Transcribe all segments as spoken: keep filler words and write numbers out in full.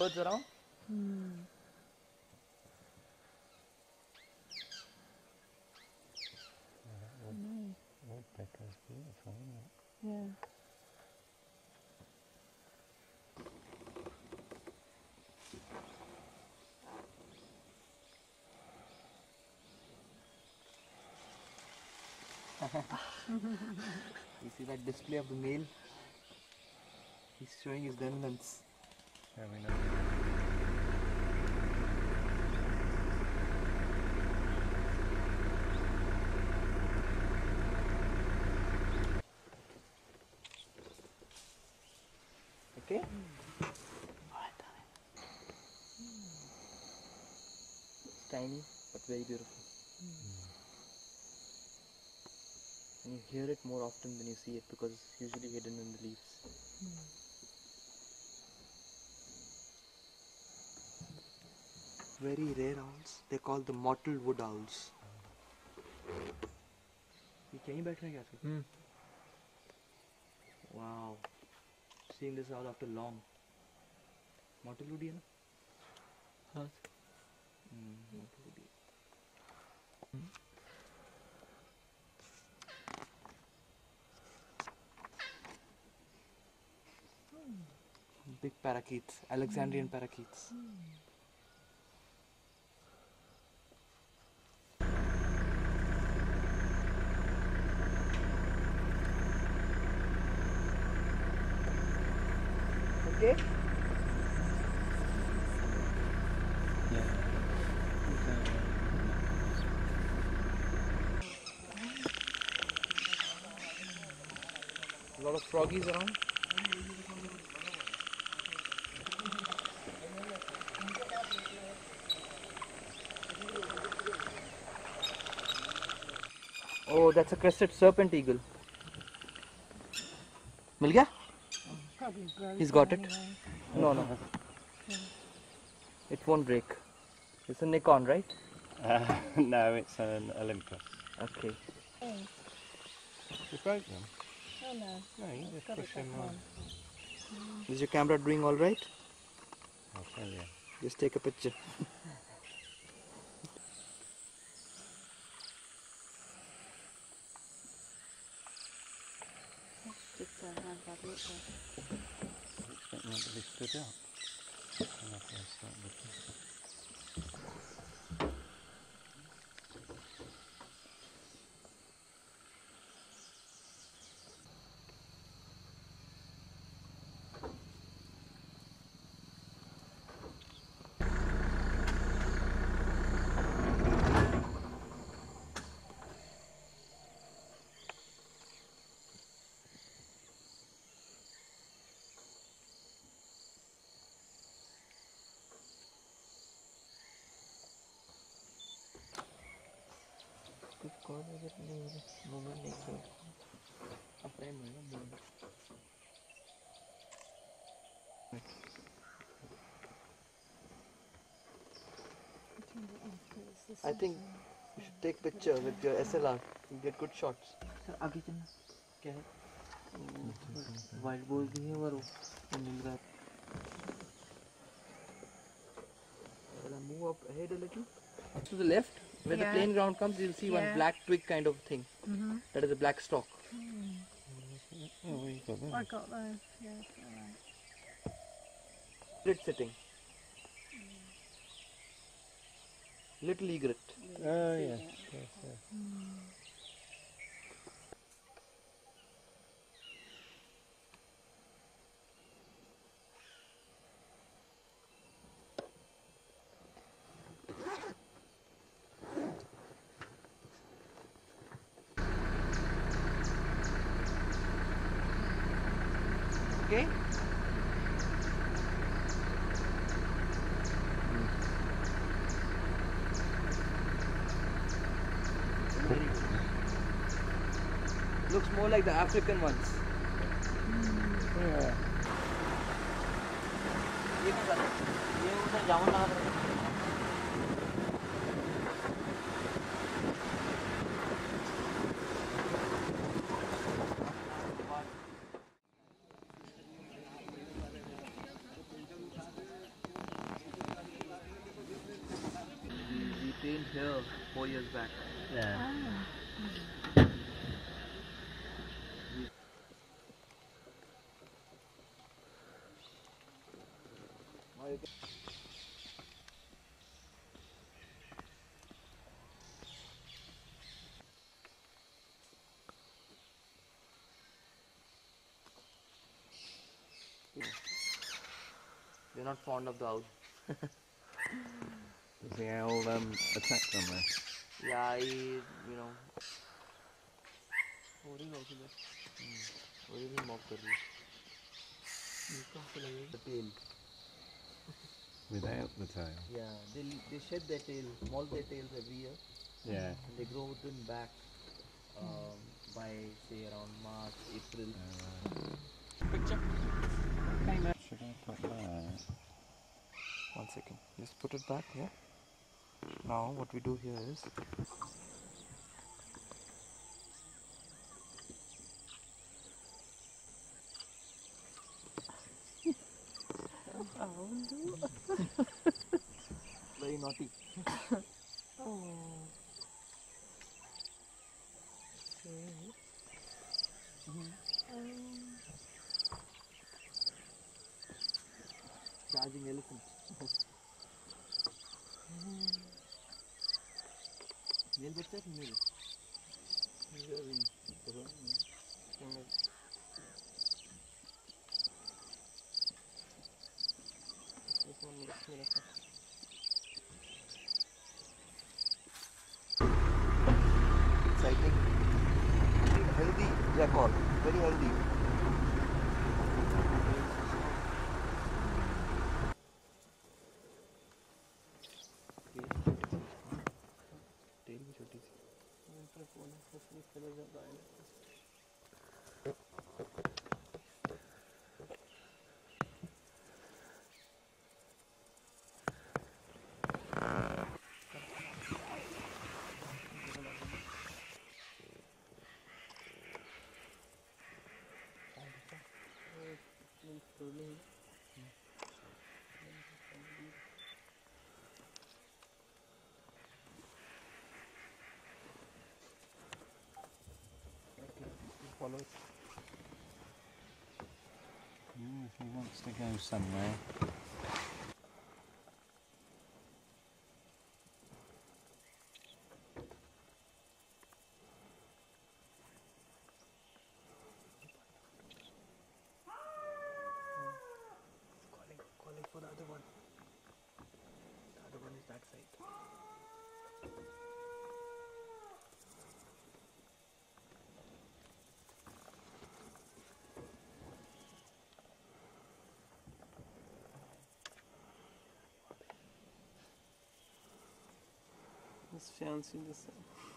birds around. Hmm. Nice. Woodpecker's beautiful, isn't it? Yeah. You see that display of the male? He's showing his dominance. Very nice. Okay? It's tiny but very beautiful. And you hear it more often than you see it because it's usually hidden in the leaves. Very rare owls. They're called the mottled wood owls. ये कहीं बैठने क्या थे? Hmm. Wow. Seeing this owl after long. Mottled wood ही है ना? हाँ. Hmm, mottled wood ही है. Big parakeets, Alexandrian parakeets. Okay? Yeah. A lot of froggies around. Oh, that's a crested serpent eagle. मिल गया? Probably broke. He's got it. anyway. No, no. It won't break. It's a Nikon, right? Uh, no, it's an Olympus. Okay. Oh, You broke them? oh no. No, you just Got push it them back on. on. Is your camera doing all right? I'll tell you. Just take a picture. Just uh, hand that look there. I was expecting that to be stood up. And I'll first start with this. movement नहीं किया. अब time होगा movement. I think you should take picture with your S L R. You get good shots. Sir आगे चलना. क्या है? Wild boar भी है और वो नीलगाय. Shall I move up ahead a little? To the left, where Yeah. the plain ground comes, you'll see one Yeah. black twig kind of thing. Mm-hmm. That is a black stalk. Oh, you got I that. got those. Yeah. Alright. Egret sitting. Little egret. Oh, yes. yes, yes. Okay? Very good. Looks more like the African ones. Yeah. ये कौन सा है? ये उधर जामुन लगा रहे हैं. here four years back. Yeah. Ah. They're not fond of the owl. Does the owl um, attack them then? Yeah, I, you know. What is also there? What is he mock कर रही है? The tail. Without the tail? Yeah, they they shed their tail, molt their tails every year, Yeah. and they grow them back um, by say around March, April. Uh, Picture. should I put that? One second. Just put it back here. Now what we do here is very naughty. Oh. Charging elephant. Male बच्चा है female? Exciting. Healthy jackal. Very healthy. Tail भी छोटी सी. Follow it. Mm, if he wants to go somewhere. Calling, calling for the other one. The other one is that side. It's fancy this.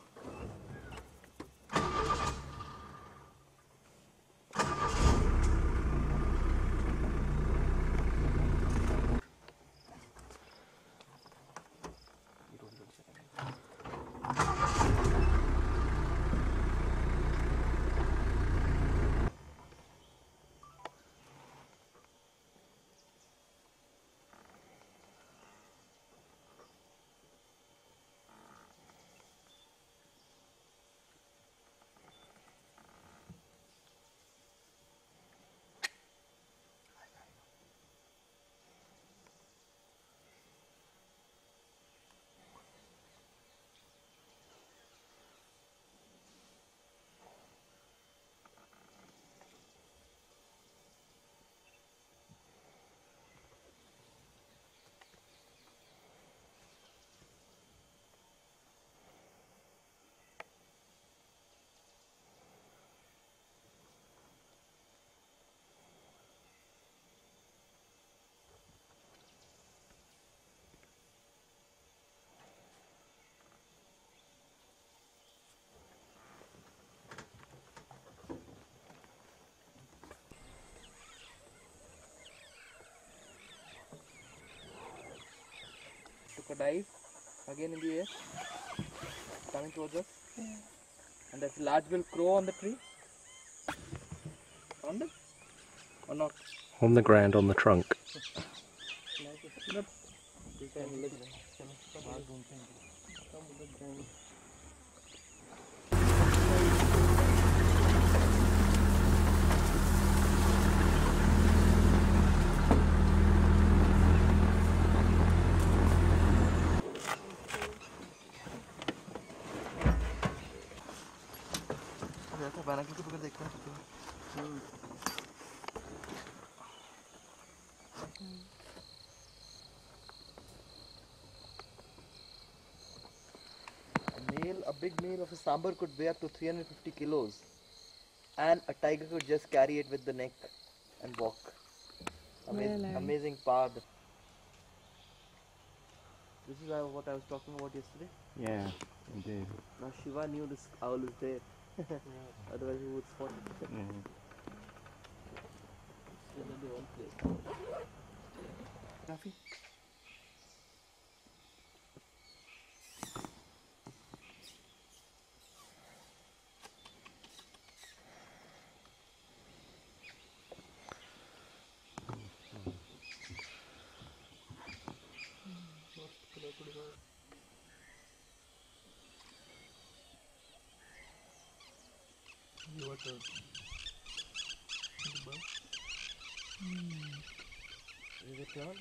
Took a dive again in the air, coming towards us. Yeah. And there's a large bill crow on the tree. Found it? Or not? On the ground, on the trunk. You can look. Binocular के बगैर देखना है। A male, a big male of a sambar could weigh up to three hundred fifty kilos, and a tiger could just carry it with the neck and walk. Amazing, Well, I- amazing power. This is uh, what I was talking about yesterday. Yeah, indeed. Now Shiva knew this owl is there. Otherwise he would spot it. Mm. Still in the one place. Coffee? Water. Is it on?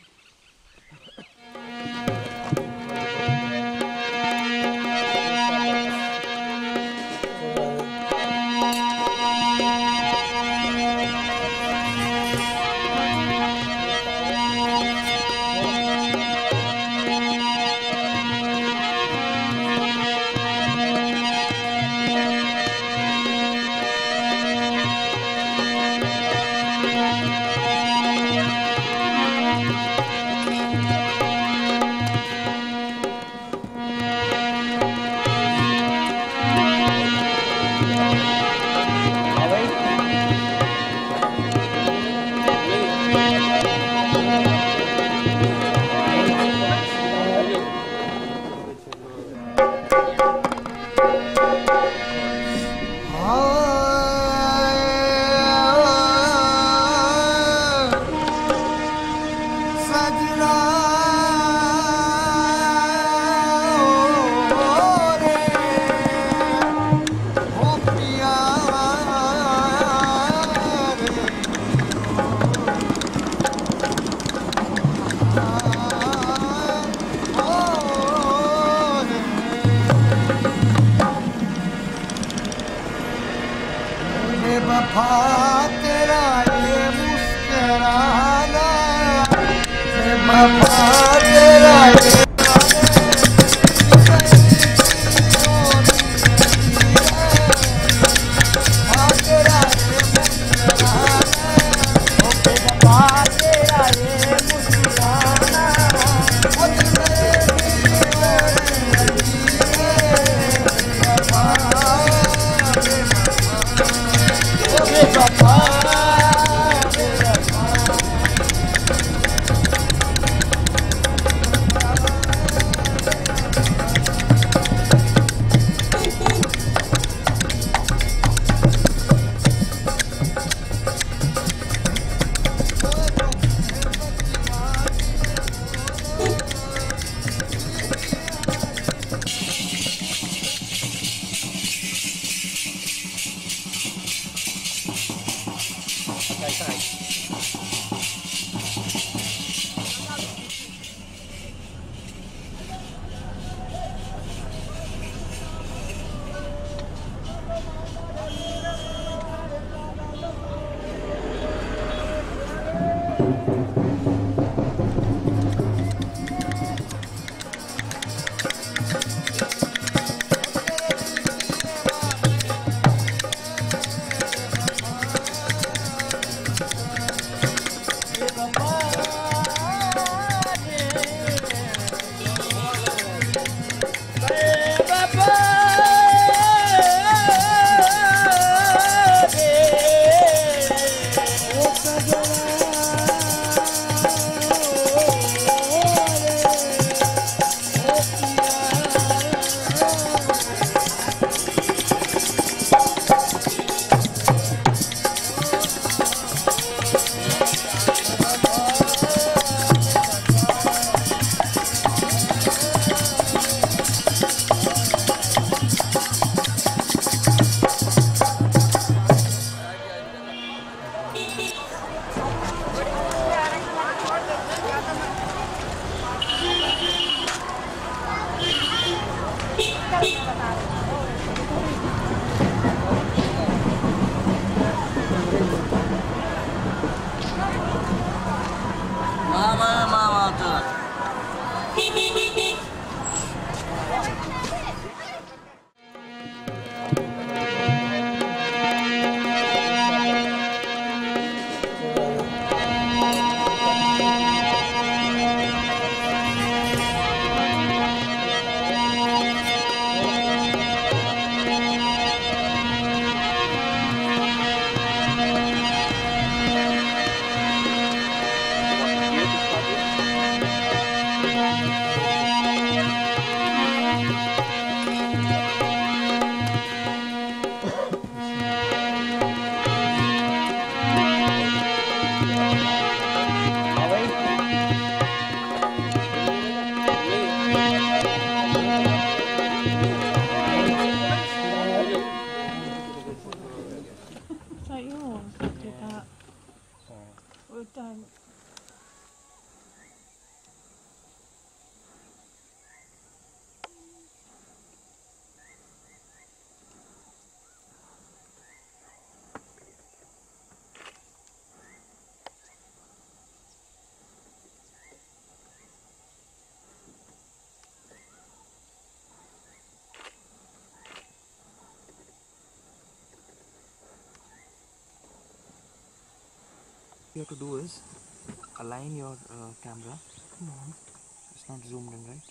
you have to do is align your uh, camera. It's not zoomed in, right?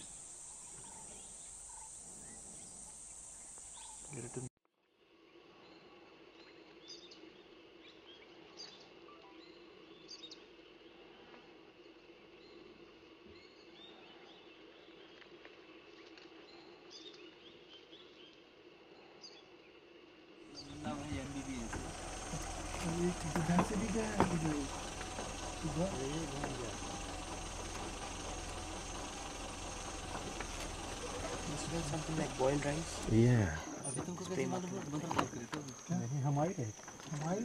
Get it to something like boiled rice. Yeah. अभी तुमको कैसे मालूम है? मतलब बात करी तो नहीं हमारी है हमारी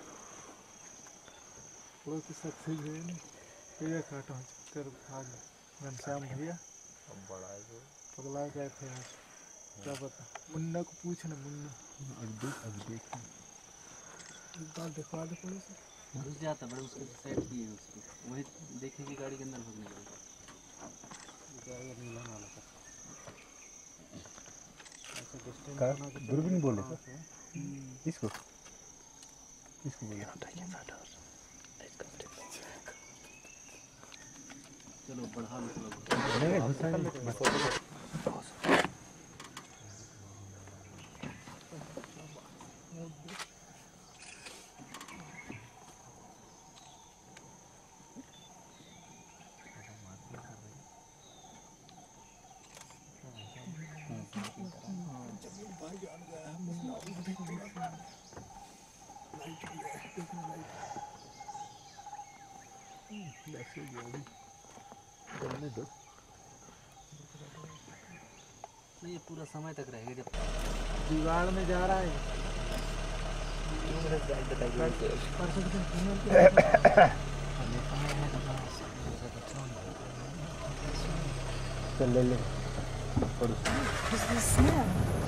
वो तो सक्सेस है नहीं भैया काटो कर आज घनश्याम भैया बड़ा है जो पगला गए थे आज क्या पता मुन्ना को पूछना मुन्ना अब देख अब देख एक बार दिखवा दे पुलिस घुस जाता बड़े उसको सेट किए हैं उसको वही देखे कि गाड़ी के अंदर भागने लगा नीला नाला का दूरबीन बोले तो इसको इसको बोले चलो बढ़ा लो थोड़ा नहीं घुसा नहीं नहीं ये पूरा समय तक रहेगा जब दीवार में जा रहा है परसों के दिन फीमेल के चल ले ले What's the smell?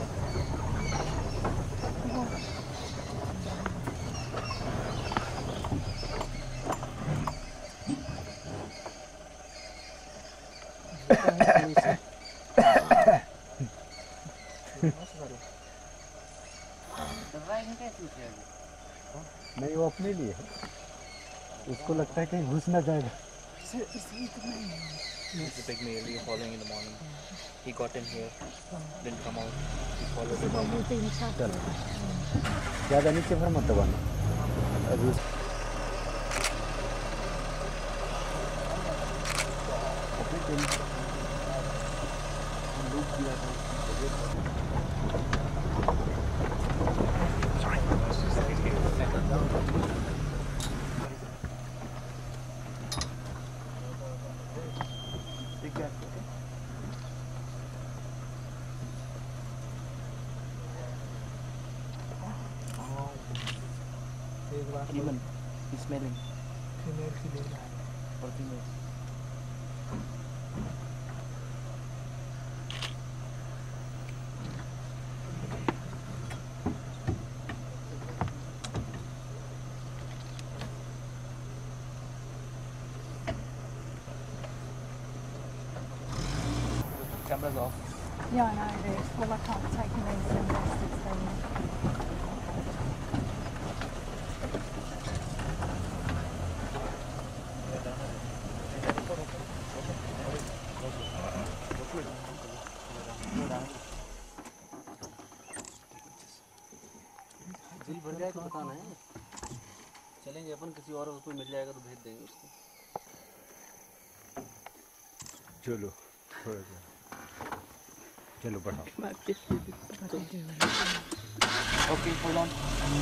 नहीं वो अपने लिए है उसको लगता है कहीं घुस ना जाएगा So is he the man? He's a big male. You're following in the morning. He got in here, didn't come out. He followed The him. one we've been chatting about. ज़्यादा नीचे पर मत दबाना अभी Big gas, okay? एक बार Even he's smelling. Female की लेना है Or female. Camera's off. Yeah, I know it is. Well, I can't take him in unless it's there. दिल भर जाए तो बताना है चलेंगे अपन किसी और उसको मिल जाएगा तो भेज देंगे उसको चलो थोड़ा सा चलो बढ़ाओ But they do. Okay, hold on.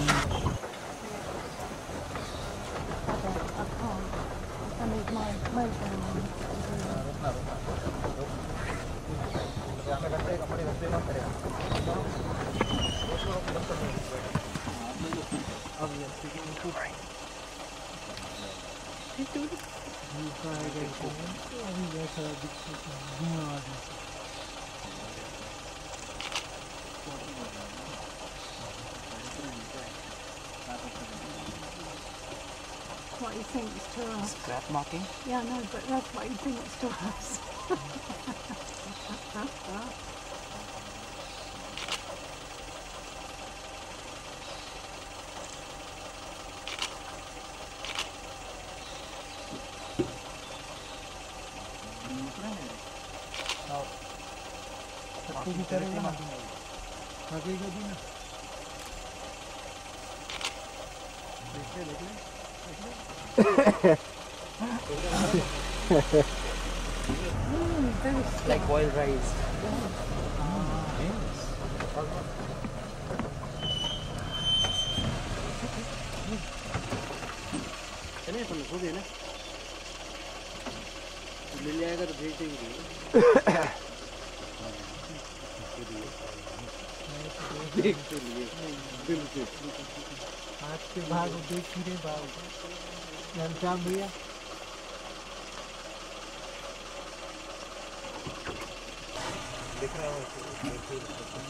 I can't. I need my program. अभी वैसा दिक्कत धुआं आ गया What he thinks to us. Scrap marking. Yeah, no, but that's what he thinks to us. कट्टी भी करेगा ना लगेगा भी ना देख ले देख ले Mm, very Like boiled rice. चले अपन हो गए ना मिल जाएगा तो भेज देंगे देख तो लिए बिल्कुल आज के भाग देख ही रहे भाग घनश्याम भैया दिख रहा है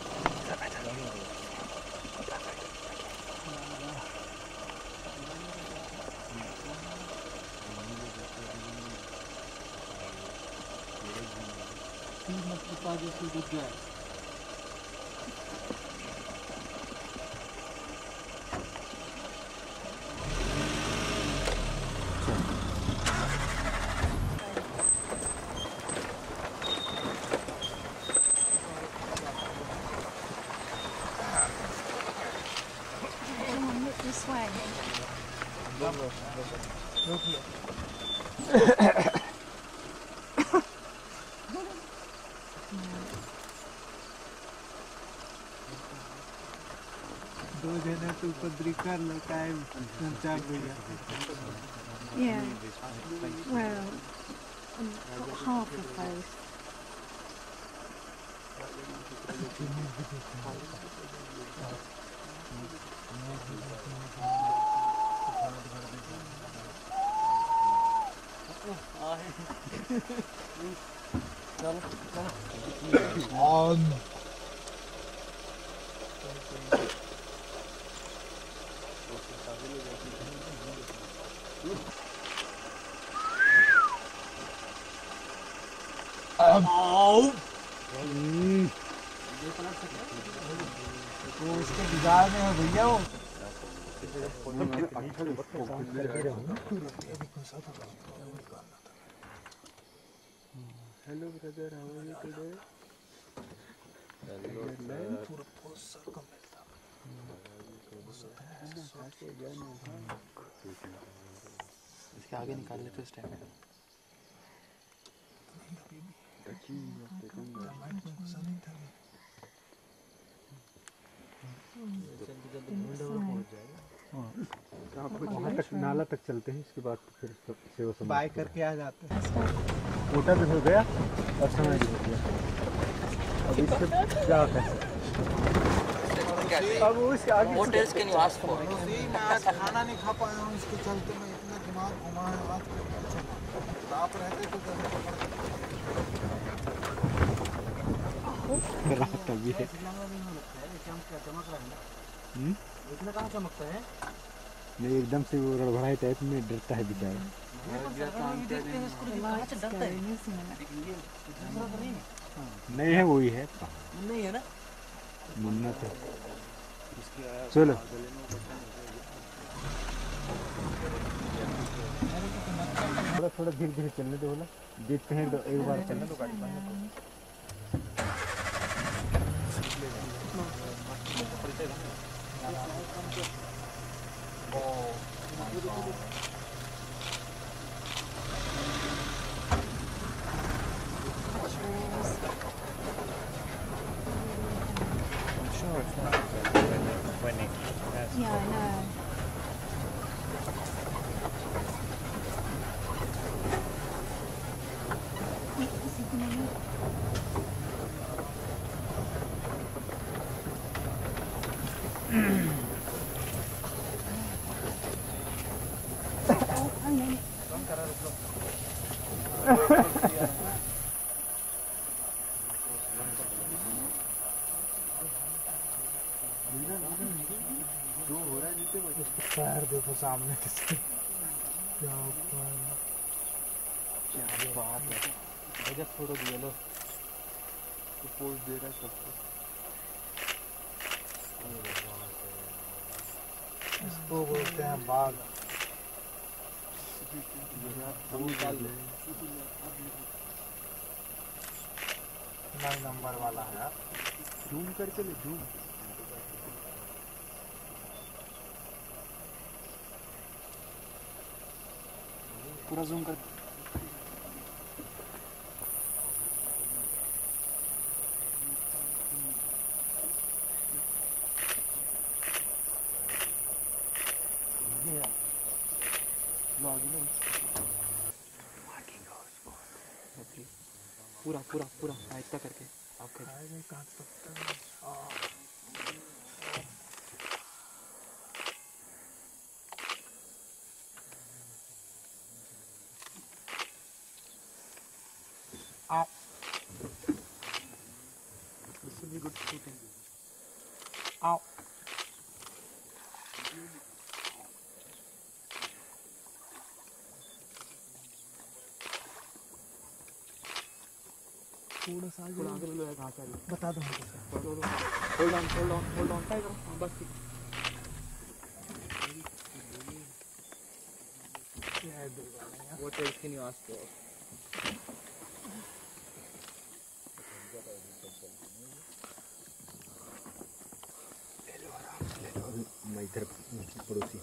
जैसे दिख गया this way. दो जने तो उपद्री कर लो टाइम घनश्याम भैया Yeah. Well, um, half of those. on वो उसके बिगाड़ में है भैया वो hello brother how are you today पूरा पूरा सर्कल मिलता इसके आगे निकाल ले तो इस टाइम में वहाँ तक नाला तक चलते हैं इसके बाद फिर सेवा समाप्त बाय करके आ जाते हैं छोटा भी हो गया और समय भी हो गया अब इससे क्या कैसे अब उसके आगे Hotels can you ask for? मैं आज खाना नहीं खा पाया हूँ इसके चलते मैं इतना दिमाग घुमा है आज आप रहते तो रात अभी है चमक रहा है ना हम्म? इतना कहाँ चमकता है नहीं एकदम से वो रड़बड़ाई टाइप में डरता है बेचारा देखते हैं इसको Light's डरता है going, isn't it? दूसरा तो नहीं है नहीं है वही है नहीं है ना मन्नत है चलो थोड़ा थोड़ा धीरे धीरे चलने दो बोला देखते हैं तो एक बार चलने दो गाड़ी बंद Yeah, I know. Wait, is he gonna move? Oh, hang on. पैर देखो सामने किसके क्या बात है गजब फोटो दिया लो तो पोज दे रहा है सबको इसको बोलते हैं बाघ निकाल ले नौ नंबर वाला है यार। जूम करके ले, जूम। पूरा जूम कर। पूरा पूरा पूरा आहिस्ता करके आपके कांच पत्ता Ow. This will be good shooting. Ow. थोड़ा सा थोड़ा आगे ले लो कहाँ से आगे। बता दो hold on hold on hold on try करो बस ठीक। What else can you ask for? मैं इधर पड़ोसी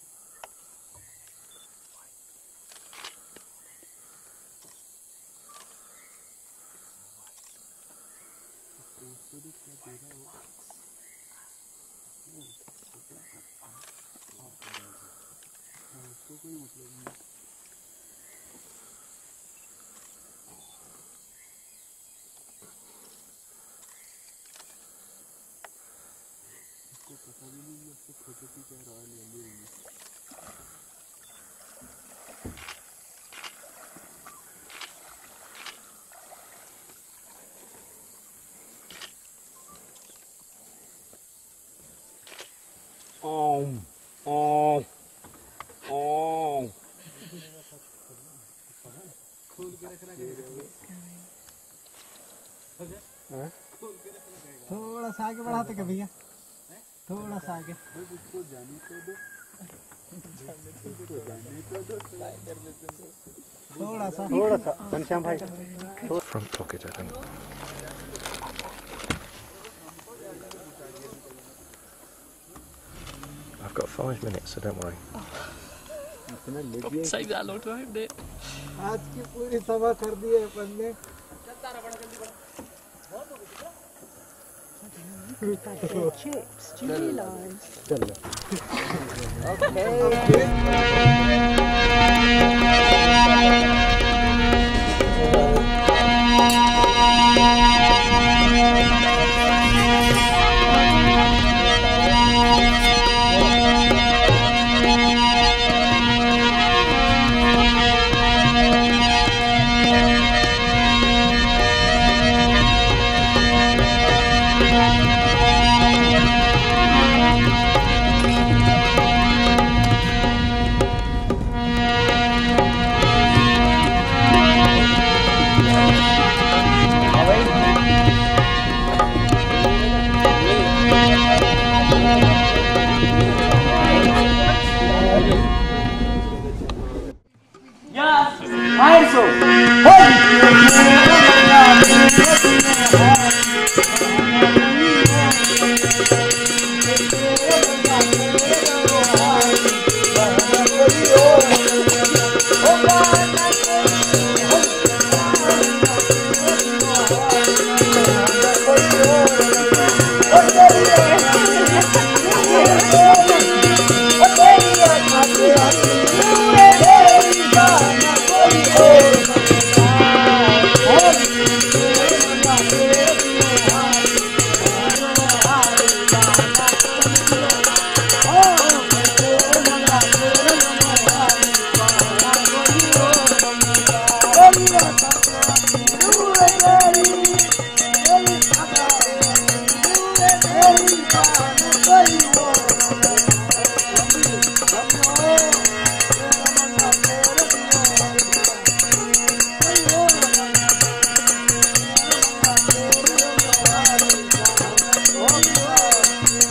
Om om om। थोड़ा सा आगे बढ़ाते क्या भैया, थोड़ा सा आगे। थोड़ा सा थोड़ा सा घनश्याम भाई Front pocket, I think. I've got five minutes, so don't worry. सही डालो तो है दे। आज की पूरी सभा कर दी है अपन ने। Chips, do you realise?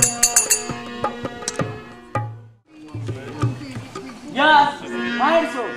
Yes, fire so.